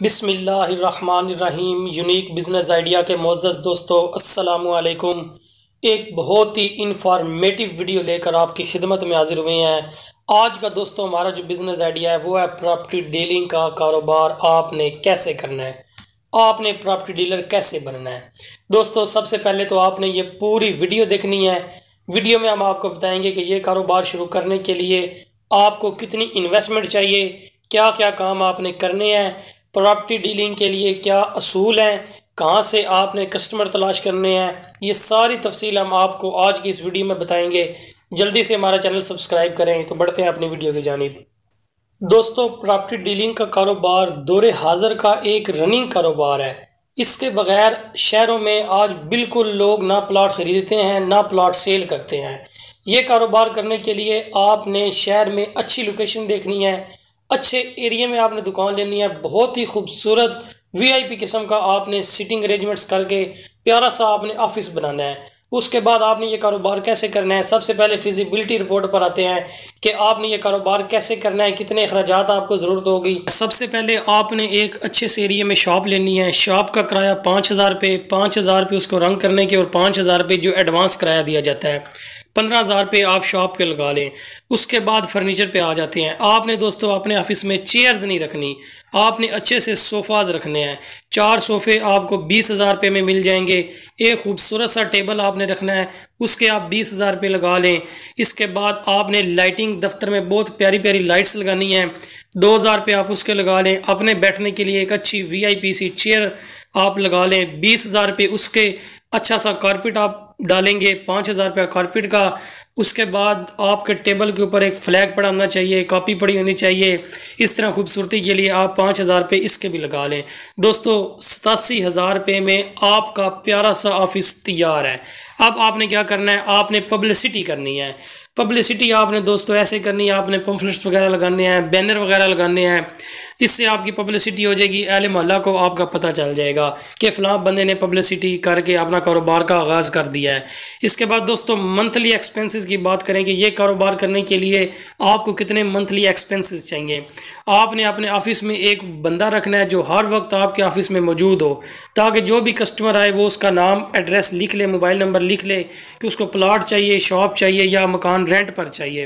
बिस्मिल्लाहिर्रहमानिर्रहीम। Unique business idea के मोअज़्ज़ज़ दोस्तों, अस्सलामु अलैकुम। एक बहुत ही इंफॉर्मेटिव वीडियो लेकर आपकी खिदमत में हाजिर हुए हैं। आज का दोस्तों हमारा जो बिज़नेस आइडिया है वो है प्रॉपर्टी डीलिंग का कारोबार आपने कैसे करना है, आपने प्रॉपर्टी डीलर कैसे बनना है। दोस्तों सबसे पहले तो आपने ये पूरी वीडियो देखनी है। वीडियो में हम आपको बताएंगे कि ये कारोबार शुरू करने के लिए आपको कितनी इन्वेस्टमेंट चाहिए, क्या क्या काम आपने करने हैं, प्रॉपर्टी डीलिंग के लिए क्या असूल हैं, कहाँ से आपने कस्टमर तलाश करने हैं। ये सारी तफसील हम आपको आज की इस वीडियो में बताएंगे। जल्दी से हमारा चैनल सब्सक्राइब करें। तो बढ़ते हैं अपनी वीडियो की जानिब। दोस्तों प्रॉपर्टी डीलिंग का कारोबार दौरे हाज़िर का एक रनिंग कारोबार है। इसके बगैर शहरों में आज बिल्कुल लोग ना प्लॉट ख़रीदते हैं ना प्लॉट सेल करते हैं। ये कारोबार करने के लिए आपने शहर में अच्छी लोकेशन देखनी है, अच्छे एरिया में आपने दुकान लेनी है, बहुत ही खूबसूरत वीआईपी किस्म का आपने सिटिंग अरेंजमेंट्स करके प्यारा सा आपने ऑफिस बनाना है। उसके बाद आपने ये कारोबार कैसे करना है। सबसे पहले फिजिबिलिटी रिपोर्ट पर आते हैं कि आपने ये कारोबार कैसे करना है, कितने अखराजात आपको ज़रूरत होगी। सबसे पहले आपने एक अच्छे से एरिया में शॉप लेनी है। शॉप का किराया 5,000 रुपये, 5,000 रुपये उसको रंग करने के और 5,000 रुपये जो एडवांस किराया दिया जाता है, 15,000 रुपये आप शॉप पे लगा लें। उसके बाद फर्नीचर पे आ जाते हैं। आपने दोस्तों अपने ऑफिस में चेयर्स नहीं रखनी, आपने अच्छे से सोफ़ाज रखने हैं। 4 सोफ़े आपको 20,000 रुपये में मिल जाएंगे। एक खूबसूरत सा टेबल आपने रखना है, उसके आप 20,000 रुपये लगा लें। इसके बाद आपने लाइटिंग दफ्तर में बहुत प्यारी प्यारी लाइट्स लगानी है, 2,000 रुपये आप उसके लगा लें। अपने बैठने के लिए एक अच्छी वीआईपी सी चेयर आप लगा लें, 20,000 रुपये उसके। अच्छा सा कारपेट आप डालेंगे, 5,000 रुपया कारपेट का। उसके बाद आपके टेबल के ऊपर एक फ्लैग पड़ा होना चाहिए, कॉपी पड़ी होनी चाहिए। इस तरह खूबसूरती के लिए आप 5,000 रुपये इसके भी लगा लें। दोस्तों 87,000 रुपये में आपका प्यारा सा ऑफिस तैयार है। अब आपने क्या करना है, आपने पब्लिसिटी करनी है। पब्लिसिटी आपने दोस्तों ऐसे करनी है, आपने पम्फलेट्स वगैरह लगाने हैं, बैनर वगैरह लगाने हैं। इससे आपकी पब्लिसिटी हो जाएगी, अहले मोहल्ला को आपका पता चल जाएगा कि फ़लाँ बंदे ने पब्लिसिटी करके अपना कारोबार का आगाज़ कर दिया है। इसके बाद दोस्तों मंथली एक्सपेंसेस की बात करें कि ये कारोबार करने के लिए आपको कितने मंथली एक्सपेंसेस चाहिए। आपने अपने ऑफिस में एक बंदा रखना है जो हर वक्त आपके ऑफिस में मौजूद हो, ताकि जो भी कस्टमर आए वो उसका नाम एड्रेस लिख ले, मोबाइल नंबर लिख ले कि उसको प्लाट चाहिए, शॉप चाहिए या मकान रेंट पर चाहिए।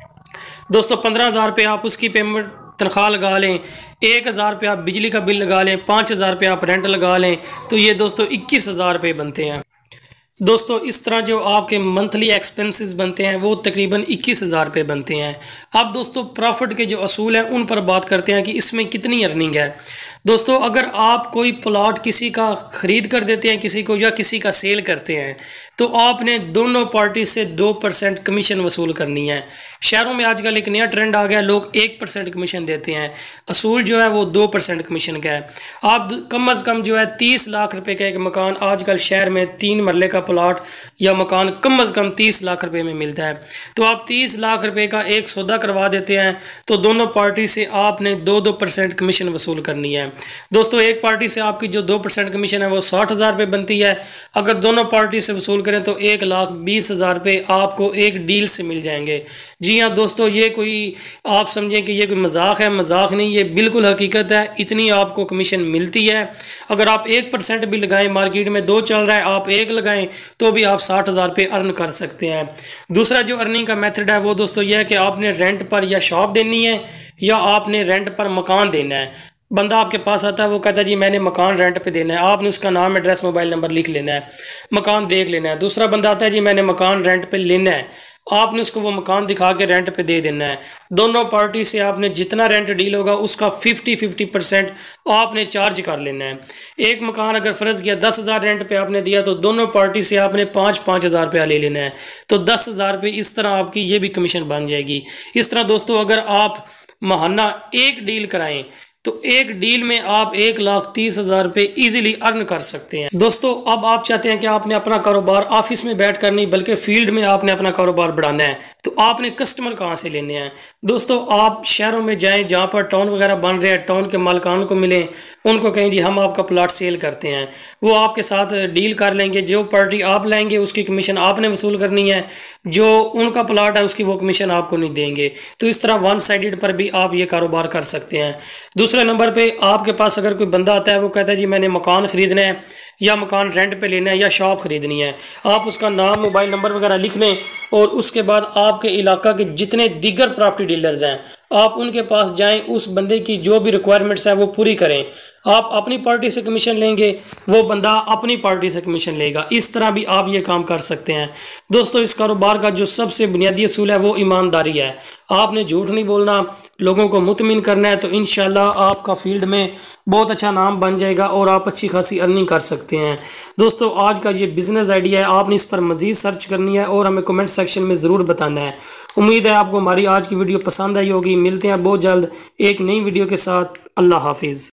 दोस्तों 15,000 रुपये आप उसकी पेमेंट तनख्वाह लगा लें, 1,000 रुपये आप बिजली का बिल लगा लें, 5,000 रुपये आप रेंट लगा लें, तो ये दोस्तों 21,000 रुपये बनते हैं। दोस्तों इस तरह जो आपके मंथली एक्सपेंसेस बनते हैं वो तकरीबन 21,000 रुपये बनते हैं। अब दोस्तों प्रॉफिट के जो असूल हैं उन पर बात करते हैं कि इसमें कितनी अर्निंग है। दोस्तों अगर आप कोई प्लॉट किसी का ख़रीद कर देते हैं किसी को, या किसी का सेल करते हैं, तो आपने दोनों पार्टी से 2% कमीशन वसूल करनी है। शहरों में आजकल एक नया ट्रेंड आ गया, लोग 1% कमीशन देते हैं। असूल जो है वो 2% कमीशन का है। आप कम अज़ कम जो है 30 लाख रुपए का एक मकान आजकल शहर में 3 मरले का प्लॉट या मकान कम अज़ कम 30 लाख रुपए में मिलता है। तो आप 30 लाख रुपए का एक सौदा करवा देते हैं, तो दोनों पार्टी से आपने 2% कमीशन वसूल करनी है। दोस्तों एक पार्टी से आपकी जो 2% कमीशन है वो 60,000 रुपये बनती है। अगर दोनों पार्टी से वसूल करें तो 1,20,000 रुपये आपको एक डील से मिल जाएंगे। जी हाँ दोस्तों, ये कोई आप समझें कि ये कोई मजाक है, मजाक नहीं, ये बिल्कुल हकीकत है। इतनी आपको कमीशन मिलती है। अगर आप 1% भी लगाएं, मार्केट में 2 चल रहा है, आप 1 लगाएं तो भी आप 60,000 रुपये अर्न कर सकते हैं। दूसरा जो अर्निंग का मेथड है वो दोस्तों यह है कि आपने रेंट पर या शॉप देनी है या आपने रेंट पर मकान देना है। बंदा आपके पास आता है, वो कहता है जी मैंने मकान रेंट पे देना है। आपने उसका नाम एड्रेस मोबाइल नंबर लिख लेना है, मकान देख लेना है। दूसरा बंदा आता है जी मैंने मकान रेंट पे लेना है, आपने उसको वो मकान दिखा के रेंट पे दे देना है। दोनों पार्टी से आपने जितना रेंट डील होगा उसका 50% आपने चार्ज कर लेना है। एक मकान अगर फ़र्ज़ किया 10,000 रेंट पे आपने दिया, तो दोनों पार्टी से आपने 5,000 रुपया ले लेना है, तो 10,000 रुपये इस तरह आपकी ये भी कमीशन बन जाएगी। इस तरह दोस्तों अगर आप महाना एक डील कराएं तो एक डील में आप 1,30,000 रुपये ईजिली अर्न कर सकते हैं। दोस्तों अब आप चाहते हैं कि आपने अपना कारोबार ऑफिस में बैठ कर नहीं बल्कि फील्ड में आपने अपना कारोबार बढ़ाना है, तो आपने कस्टमर कहाँ से लेने हैं। दोस्तों आप शहरों में जाएं जहाँ पर टाउन वगैरह बन रहे हैं, टाउन के मालिकान को मिलें, उनको कहें जी हम आपका प्लॉट सेल करते हैं, वो आपके साथ डील कर लेंगे। जो पार्टी आप लाएंगे उसकी कमीशन आपने वसूल करनी है, जो उनका प्लॉट है उसकी वो कमीशन आपको नहीं देंगे। तो इस तरह 1 साइडेड पर भी आप ये कारोबार कर सकते हैं। दूसरे नंबर पे आपके पास अगर कोई बंदा आता है, वो कहता है जी मैंने मकान ख़रीदना है या मकान रेंट पे लेना है या शॉप ख़रीदनी है, आप उसका नाम, मोबाइल नंबर वगैरह लिख लें और उसके बाद आपके इलाका के जितने दीगर प्रॉपर्टी डीलर्स हैं आप उनके पास जाएं, उस बंदे की जो भी रिक्वायरमेंट्स हैं वो पूरी करें। आप अपनी पार्टी से कमीशन लेंगे, वो बंदा अपनी पार्टी से कमीशन लेगा। इस तरह भी आप ये काम कर सकते हैं। दोस्तों, इस कारोबार का जो सबसे बुनियादी असूल है वो ईमानदारी है। आपने झूठ नहीं बोलना, लोगों को मुतमिन करना है, तो इंशाल्लाह आपका फील्ड में बहुत अच्छा नाम बन जाएगा और आप अच्छी खासी अर्निंग कर सकते हैं। दोस्तों, आज का ये बिज़नेस आइडिया है, आपने इस पर मज़ीद सर्च करनी है और हमें कमेंट सेक्शन में ज़रूर बताना है। उम्मीद है आपको हमारी आज की वीडियो पसंद आई होगी। मिलते हैं बहुत जल्द एक नई वीडियो के साथ। अल्लाह हाफिज़।